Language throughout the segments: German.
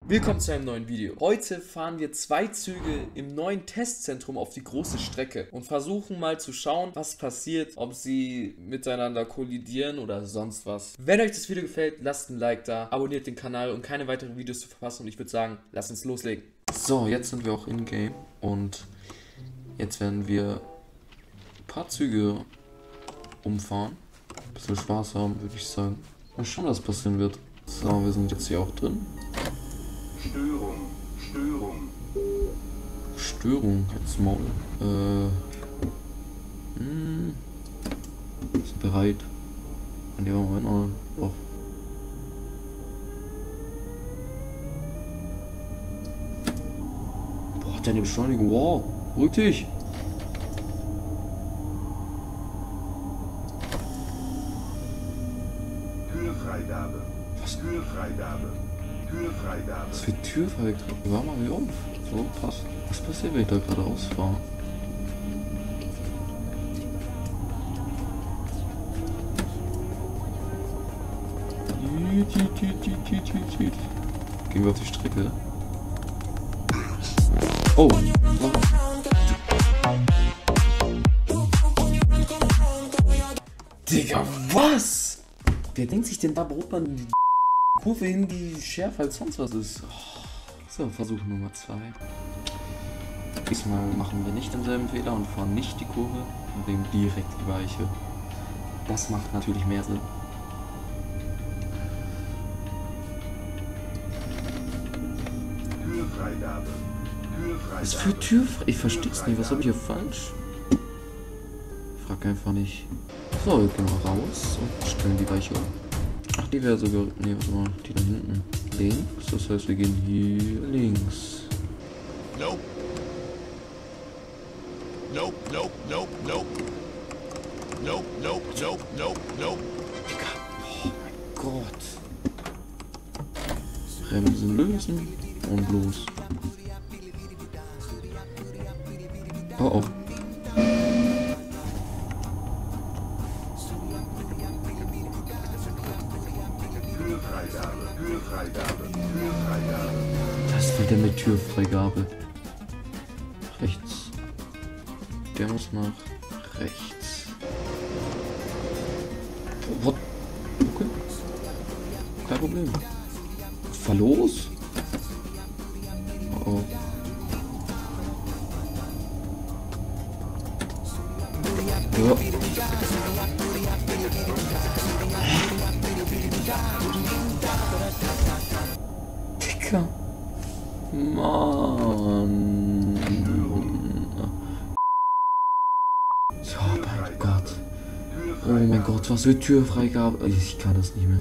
Willkommen zu einem neuen Video. Heute fahren wir 2 Züge im neuen Testzentrum auf die große Strecke und versuchen mal zu schauen, was passiert, ob sie miteinander kollidieren oder sonst was. Wenn euch das Video gefällt, lasst ein Like da, abonniert den Kanal, um keine weiteren Videos zu verpassen, und ich würde sagen, lasst uns loslegen. So, jetzt sind wir auch in-game und jetzt werden wir ein paar Züge umfahren. Ein bisschen Spaß haben, würde ich sagen. Mal schauen, was passieren wird. So, wir sind jetzt hier auch drin. Störung, jetzt Maul. Ist bereit. Und die haben wir noch. Boah, hat der eine Beschleunigung? Wow, ruhig dich. Türfreigabe. Was? Türfreigabe. Türfreigabe. Was für Türfreigabe? War mal wie auf. So, passt. Was passiert, wenn ich da gerade rausfahre? Gehen wir auf die Strecke. Oh. Digga, was? Wer denkt sich denn da, braucht man die Kurve hin, die schärfer als sonst was ist? Oh. So, Versuch Nummer 2. Diesmal machen wir nicht denselben Fehler und fahren nicht die Kurve und nehmen direkt die Weiche. Das macht natürlich mehr Sinn. Türfreigabe. Was für Türfreigabe? Ich versteh's nicht, was habe ich hier falsch? Frag einfach nicht. So, wir gehen mal raus und stellen die Weiche um. Ach, die wäre sogar. Ne, warte mal, die da hinten. Links. Das heißt, wir gehen hier links. Nope. Nope, nope, nope, nope. Nope, nope, nope, nope, nope. Digga. Oh mein Gott. Bremsen lösen und los. Oh oh. Was will der mit Türfreigabe? Rechts. Der muss nach rechts. What? Okay. Kein Problem. Fahr los? Oh. Ja. Digga. Mann. Ja, mein Gott. Oh mein Gott, was für Türfreigabe. Ich kann das nicht mehr.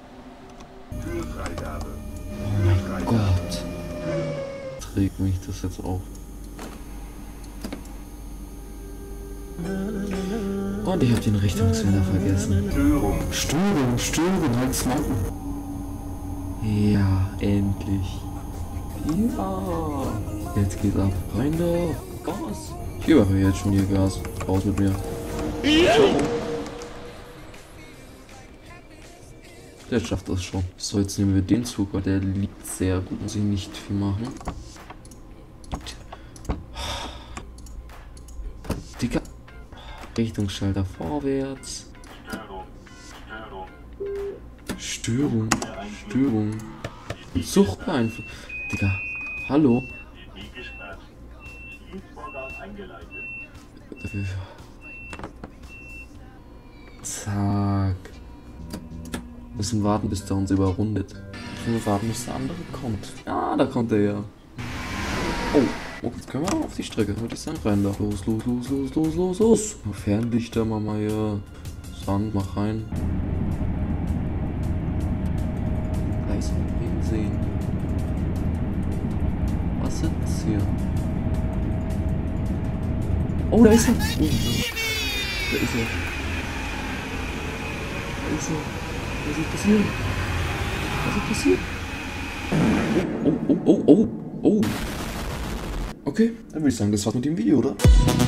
Oh mein Gott. Trägt mich das jetzt auf. Und ich habe den Richtungswender vergessen. Störung, halt's Maul. Ja, endlich. Ja. Jetzt geht's ab. Rein da. Gas. Ich gebe aber jetzt schon hier Gas. Raus mit mir. Der schafft das schon. So, jetzt nehmen wir den Zug, weil der liegt sehr gut. Muss ich nicht viel machen. Digga. Richtungsschalter vorwärts. Störung. Suchtbeeinflussung. Digga. Hallo. Zack. Müssen warten, bis der uns überrundet. Müssen wir warten, bis der andere kommt. Ah, da kommt er ja. Oh, jetzt können wir auf die Strecke. Würde ich sagen, rein da. Los. Fernlichter, Mama, ja. Sand, mach rein. Gleich wen sehen. Was sitzt hier? Oh, da ist er. Da ist er. Was ist passiert? Oh. Okay, dann würde ich sagen, das war's mit dem Video, oder?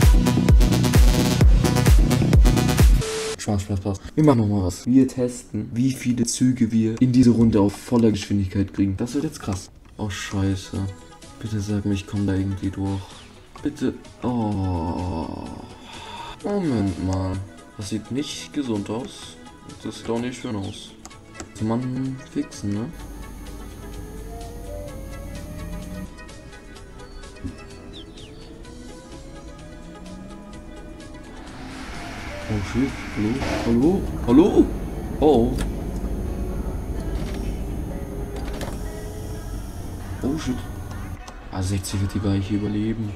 Spaß. Wir machen noch mal was. Wir testen, wie viele Züge wir in diese Runde auf voller Geschwindigkeit kriegen. Das wird jetzt krass. Oh, scheiße. Bitte sag mir, ich komme da irgendwie durch. Bitte. Oh. Moment mal. Das sieht nicht gesund aus. Das sieht auch nicht schön aus. Kann man fixen, ne? Oh shit, hallo? Hallo? Hallo? Oh. Oh shit. Ah, 60 wird die Weiche überleben.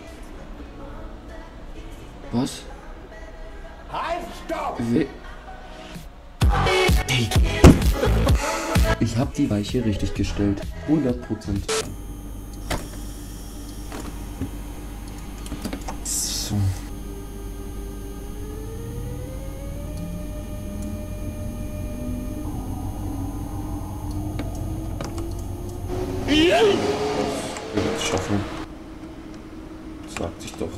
Was? Halt, stopp! Hey. Ich hab die Weiche richtig gestellt. 100%. So. Wir werden es schaffen. Sagt sich doch.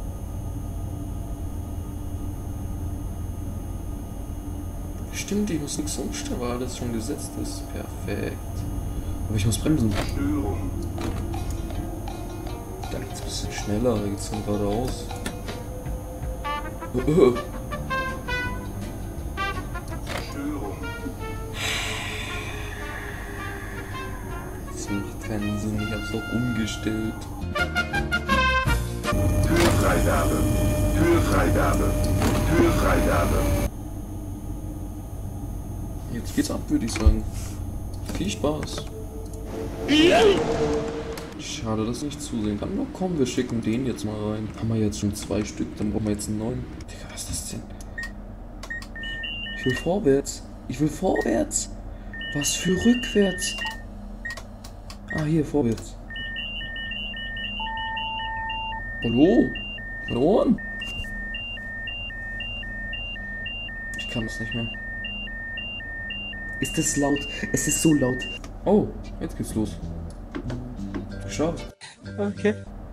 Stimmt, ich muss nichts umstellen, weil alles schon gesetzt ist. Perfekt. Aber ich muss bremsen. Da geht's ein bisschen schneller, da geht's dann geradeaus. Das macht keinen Sinn, ich hab's doch umgestellt. Türfreigabe. Türfreigabe. Türfreigabe. Jetzt geht's ab, würde ich sagen. Viel Spaß. Schade, dass ich nicht zusehen kann. Na komm, wir schicken den jetzt mal rein. Haben wir jetzt schon 2 Stück, dann brauchen wir jetzt einen neuen. Digga, was ist das denn? Ich will vorwärts. Ich will vorwärts. Was für rückwärts? Ah, hier, vorwärts. Hallo? Verloren? Ich kann das nicht mehr. Ist das laut? Es ist so laut. Oh, jetzt geht's los. Schau. Okay.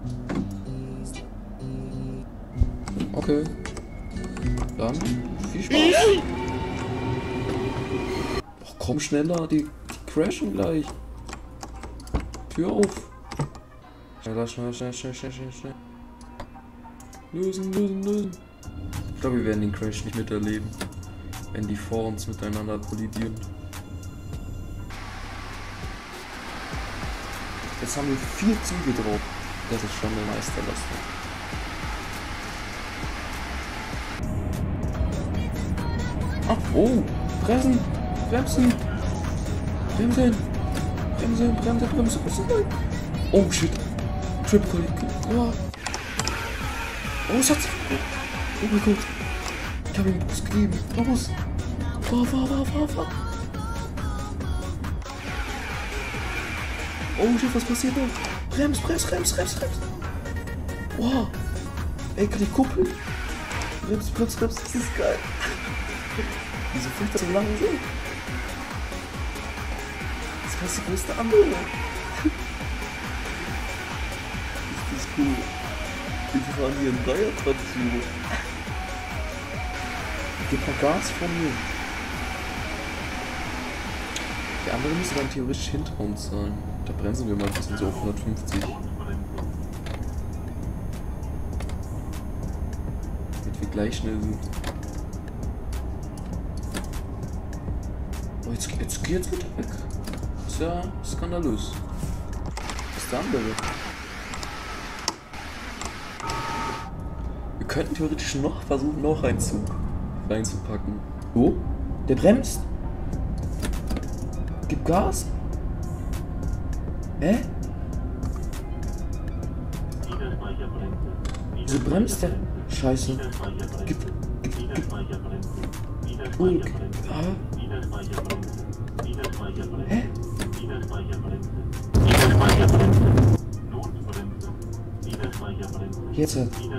Okay. Dann viel Spaß. Ach, komm schneller, die crashen gleich. Tür auf. Schneller, schnell. Lösen. Ich glaube, wir werden den Crash nicht miterleben, wenn die vor uns miteinander kollidieren. Jetzt haben wir 4 Züge drauf. Das ist schon eine Meisterleistung. Ach, oh, bremsen. Oh shit. Triple. Oh. Oh, Schatz. Oh mein Gott. Ich habe ihm einen Bus gegeben. Los. Fahr. Oh shit, was passiert da? Brems. Wow. Ey, kann ich kuppeln? Brems. Das ist geil. Wieso fährt das so langsam? Das ist die größte Anwendung. Das ist cool. Ich fahre hier einen Dreiertraktion. Gib mal Gas von mir. Der andere müsste dann theoretisch hinter uns sein. Da bremsen wir mal ein bisschen so auf 150. Damit wir gleich schnell sind. Oh, jetzt wird er weg. Ist ja skandalös. Was ist der andere? Wir könnten theoretisch noch versuchen, noch einen Zug reinzupacken. Oh, der bremst. Gib Gas. Hä? Wieso bremst der? Scheiße. Gib. Hä? Jetzt.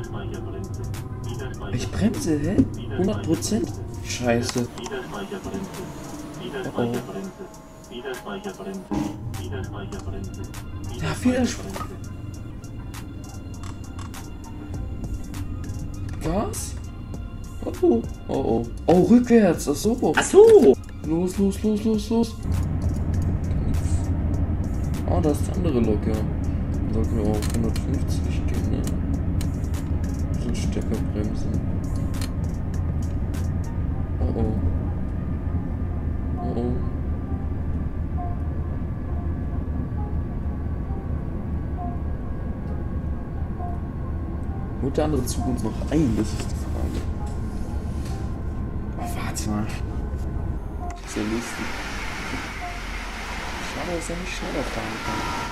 Ich bremse, hä? 100%? Scheiße. Oh. Ja, Widerspruch. Gas? Oh. Oh, rückwärts. Ach so. Ach so. Los. Oh, da ist die andere Lok, ja. Dann sollten wir auf 150 gehen, ne? Ein bisschen stärker bremsen. Oh oh. Oh oh. Holt der andere Zug uns noch ein? Das ist die Frage. Oh, warte mal. Das ist ja lustig. Schade, dass er nicht schneller fahren kann.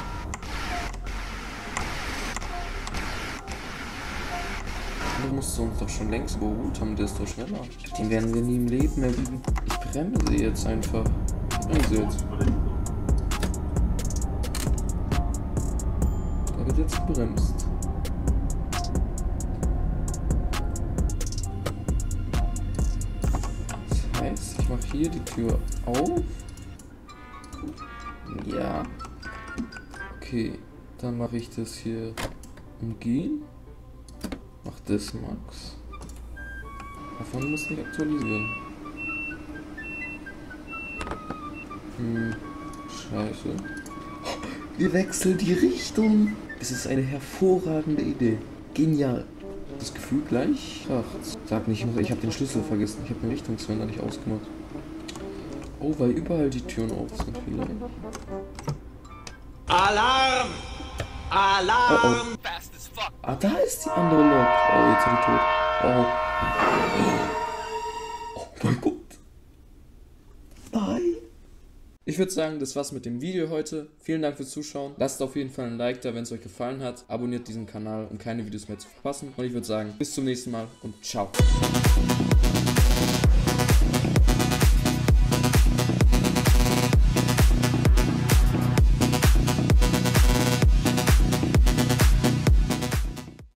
Der musste uns doch schon längst überholt haben, der ist doch schneller. Den werden wir nie im Leben mehr biegen. Ich bremse jetzt einfach. Ich bremse jetzt. Da wird jetzt gebremst. Das heißt, ich mache hier die Tür auf. Ja. Okay, dann mache ich das hier umgehen. Mach das, Max. Davon muss ich aktualisieren. Scheiße. Oh, wir wechseln die Richtung. Es ist eine hervorragende Idee. Genial. Das Gefühl gleich kracht. Sag nicht, ich habe den Schlüssel vergessen. Ich habe den Richtungswender nicht ausgemacht. Oh, weil überall die Türen auf sind vielleicht. Alarm! Alarm! Oh, oh. Ah, da ist die andere Lok. Oh, jetzt bin ich tot. Oh. Oh mein Gott. Nein. Ich würde sagen, das war's mit dem Video heute. Vielen Dank fürs Zuschauen. Lasst auf jeden Fall ein Like da, wenn es euch gefallen hat. Abonniert diesen Kanal, um keine Videos mehr zu verpassen. Und ich würde sagen, bis zum nächsten Mal und ciao.